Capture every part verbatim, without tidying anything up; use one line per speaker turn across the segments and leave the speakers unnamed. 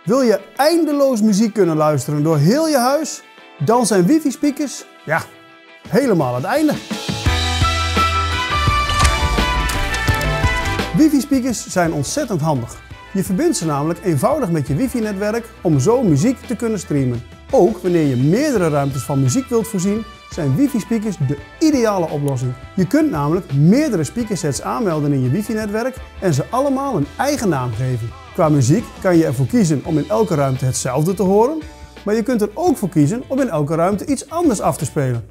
Wil je eindeloos muziek kunnen luisteren door heel je huis? Dan zijn wifi-speakers, ja, helemaal het einde. Wifi-speakers zijn ontzettend handig. Je verbindt ze namelijk eenvoudig met je wifi-netwerk om zo muziek te kunnen streamen. Ook wanneer je meerdere ruimtes van muziek wilt voorzien, zijn wifi-speakers de ideale oplossing. Je kunt namelijk meerdere speakersets aanmelden in je wifi-netwerk en ze allemaal een eigen naam geven. Qua muziek kan je ervoor kiezen om in elke ruimte hetzelfde te horen, maar je kunt er ook voor kiezen om in elke ruimte iets anders af te spelen.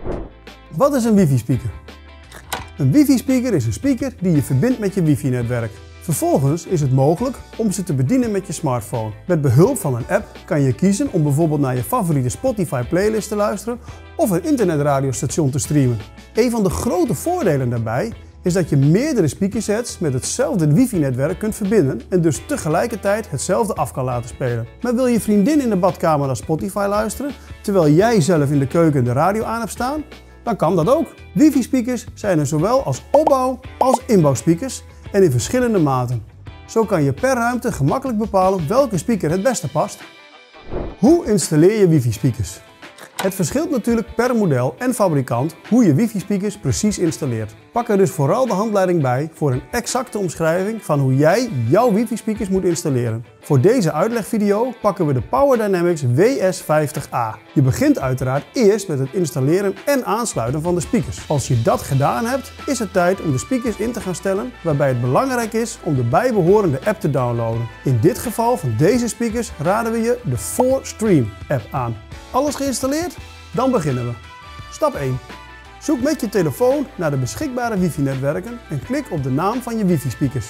Wat is een wifi-speaker? Een wifi-speaker is een speaker die je verbindt met je wifi-netwerk. Vervolgens is het mogelijk om ze te bedienen met je smartphone. Met behulp van een app kan je kiezen om bijvoorbeeld naar je favoriete Spotify playlist te luisteren of een internetradiostation te streamen. Een van de grote voordelen daarbij is dat je meerdere speakersets met hetzelfde wifi-netwerk kunt verbinden en dus tegelijkertijd hetzelfde af kan laten spelen. Maar wil je vriendin in de badkamer naar Spotify luisteren, terwijl jij zelf in de keuken de radio aan hebt staan? Dan kan dat ook. Wifi-speakers zijn er zowel als opbouw- als inbouwspeakers en in verschillende maten. Zo kan je per ruimte gemakkelijk bepalen welke speaker het beste past. Hoe installeer je wifi-speakers? Het verschilt natuurlijk per model en fabrikant hoe je wifi-speakers precies installeert. Pak er dus vooral de handleiding bij voor een exacte omschrijving van hoe jij jouw wifi-speakers moet installeren. Voor deze uitlegvideo pakken we de PowerDynamics W S vijftig A. Je begint uiteraard eerst met het installeren en aansluiten van de speakers. Als je dat gedaan hebt, is het tijd om de speakers in te gaan stellen, waarbij het belangrijk is om de bijbehorende app te downloaden. In dit geval van deze speakers raden we je de four stream app aan. Alles geïnstalleerd? Dan beginnen we. Stap één. Zoek met je telefoon naar de beschikbare wifi-netwerken en klik op de naam van je wifi-speakers.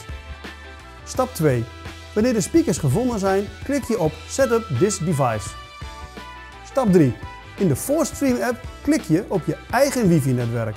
Stap twee. Wanneer de speakers gevonden zijn, klik je op Setup this device. Stap drie. In de four stream app klik je op je eigen wifi-netwerk.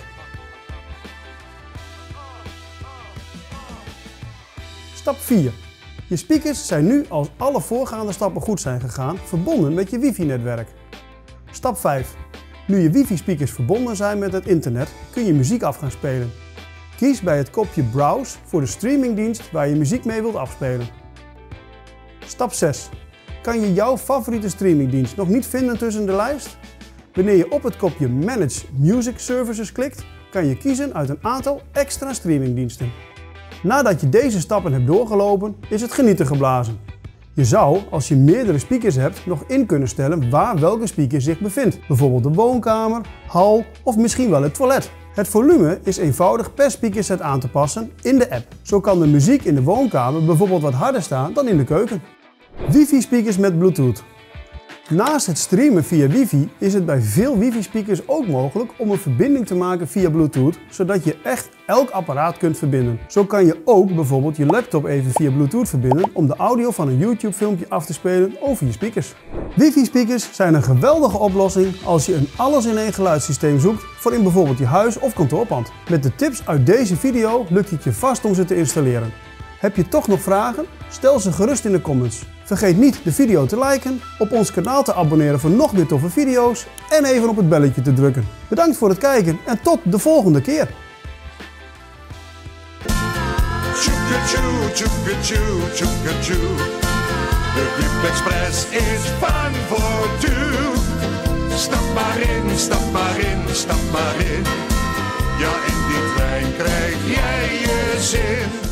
Stap vier. Je speakers zijn nu, als alle voorgaande stappen goed zijn gegaan, verbonden met je wifi-netwerk. Stap vijf. Nu je wifi-speakers verbonden zijn met het internet, kun je muziek af gaan spelen. Kies bij het kopje Browse voor de streamingdienst waar je muziek mee wilt afspelen. Stap zes. Kan je jouw favoriete streamingdienst nog niet vinden tussen de lijst? Wanneer je op het kopje Manage Music Services klikt, kan je kiezen uit een aantal extra streamingdiensten. Nadat je deze stappen hebt doorgelopen, is het genieten geblazen. Je zou, als je meerdere speakers hebt, nog in kunnen stellen waar welke speaker zich bevindt. Bijvoorbeeld de woonkamer, hal of misschien wel het toilet. Het volume is eenvoudig per speakerset aan te passen in de app. Zo kan de muziek in de woonkamer bijvoorbeeld wat harder staan dan in de keuken. Wifi-speakers met Bluetooth. Naast het streamen via wifi is het bij veel wifi-speakers ook mogelijk om een verbinding te maken via Bluetooth, zodat je echt elk apparaat kunt verbinden. Zo kan je ook bijvoorbeeld je laptop even via Bluetooth verbinden om de audio van een YouTube-filmpje af te spelen over je speakers. Wifi-speakers zijn een geweldige oplossing als je een alles-in-één geluidssysteem zoekt voor in bijvoorbeeld je huis of kantoorpand. Met de tips uit deze video lukt het je vast om ze te installeren. Heb je toch nog vragen? Stel ze gerust in de comments. Vergeet niet de video te liken, op ons kanaal te abonneren voor nog meer toffe video's en even op het belletje te drukken. Bedankt voor het kijken en tot de volgende keer!
De Club Express is fun for two. Stap maar in, stap maar in, stap maar in. Ja, in die trein krijg jij je zin.